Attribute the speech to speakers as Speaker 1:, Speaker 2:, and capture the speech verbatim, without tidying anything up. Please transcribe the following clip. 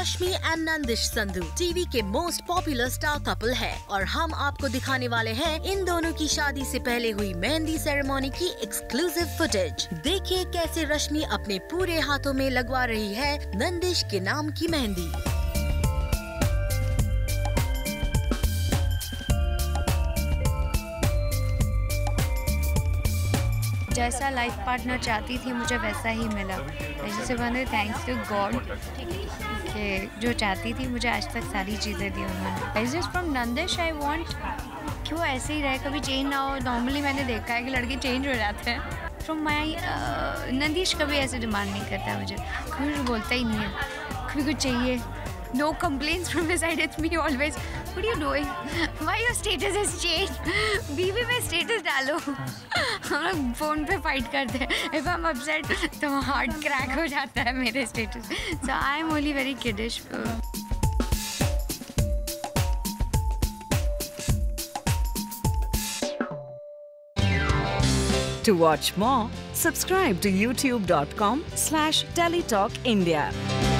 Speaker 1: Rashmi and Nandish Sandhu TV के most popular star couple है और हम आपको दिखाने वाले हैं इन दोनों की शादी से पहले हुई मेहंदी सेरेमनी की एक्सक्लूसिव फुटेज। देखिए कैसे रश्मि अपने पूरे हाथों में लगवा रही है नंदिश के नाम की मेहंदी।
Speaker 2: जैसा लाइफ पार्टनर चाहती थी मुझे वैसा ही मिला। जैसे मैंने थैंक्स टू गॉड कि जो चाहती थी मुझे आज तक सारी चीज़ें दी उन्होंने। I just from Nandish I want क्यों ऐसे ही रहे, कभी चेंज ना हो। नॉर्मली मैंने देखा है कि लड़के चेंज हो जाते हैं। फ्रॉम माई नंदिश कभी ऐसे डिमांड नहीं करता मुझे, कभी कुछ बोलता ही नहीं है, कभी कुछ चाहिए। No complaints from his side. It's me always. What are you doing? Why your status has changed? बीवी में status डालो। हम लोग फोन पे फाइट करते हैं। If I'm upset, तो हार्ट क्रैक हो जाता है मेरे status. So I am only very kiddish.
Speaker 3: To watch more, subscribe to youtube dot com slash teletalk India.